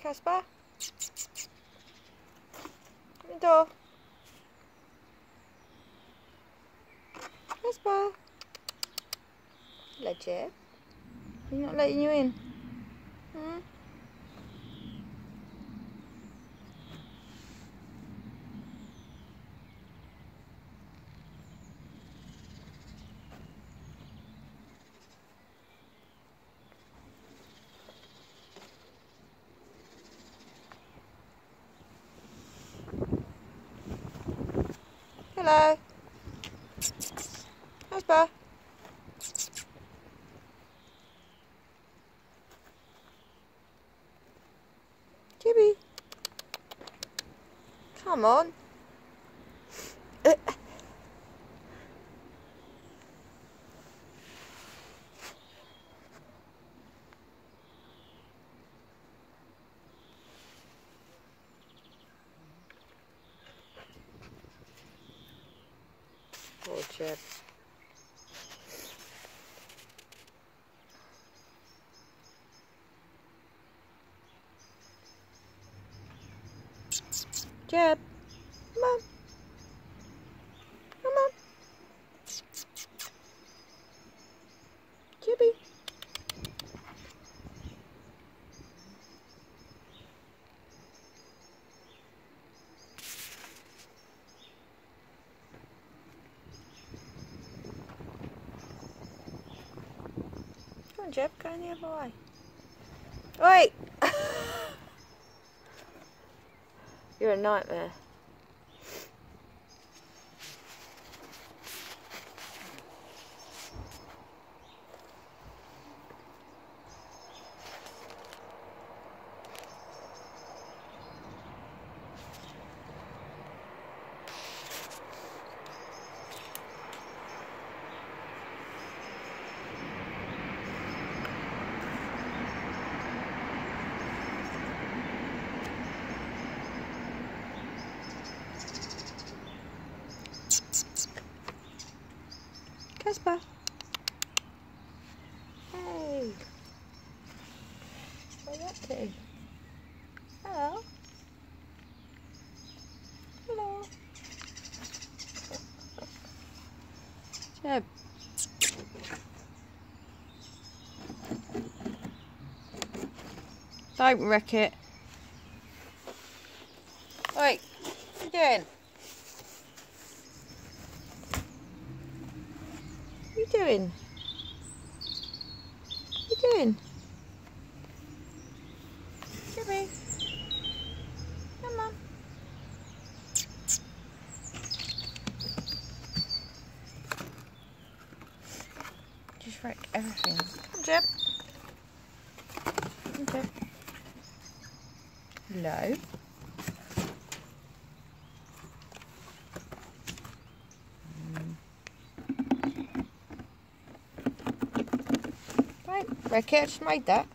Casper? Open the door. Casper? Hello, Jeb. Are you not letting you in? Hmm? Hello. Casper? Jibby? Come on. Poor Jeb. Jeb, come on. Come on. Jibby. Come on, Jeb, go in the other way. Wait! You're a nightmare. Casper. Hey. Where are you up to? Hello. Hello. Jeb. Don't wreck it. Wait, what are you doing? What are you doing? What are you doing? Jimmy. Come on. Just wreck everything. Come on, Jeb. Come on, Jeb. Hello. Right, wreck it. I just made that.